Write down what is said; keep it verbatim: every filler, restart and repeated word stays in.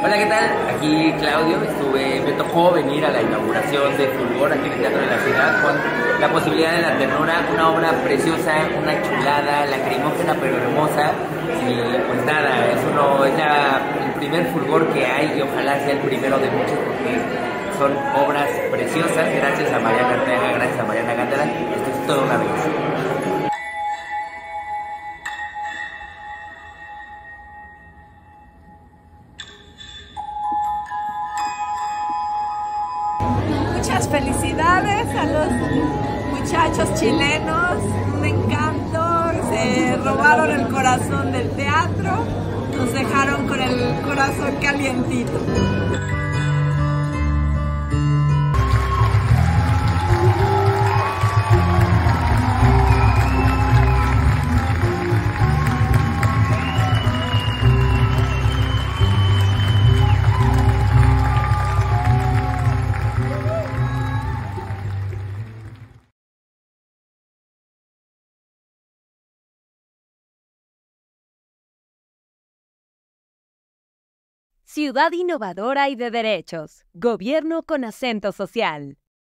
Hola, ¿qué tal? Aquí Claudio. Estuve, me tocó venir a la inauguración de Fulgor aquí en el Teatro de la Ciudad con la posibilidad de la ternura, una obra preciosa, una chulada, lacrimógena pero hermosa. Y pues nada, es uno, es ya el primer Fulgor que hay y ojalá sea el primero de muchos porque son obras preciosas. Gracias a Mariana Arteaga, gracias a Mariana Gándara. Esto es toda una belleza. Muchas felicidades a los muchachos chilenos, un encanto, se robaron el corazón del teatro, nos dejaron con el corazón calientito. Ciudad innovadora y de derechos. Gobierno con acento social.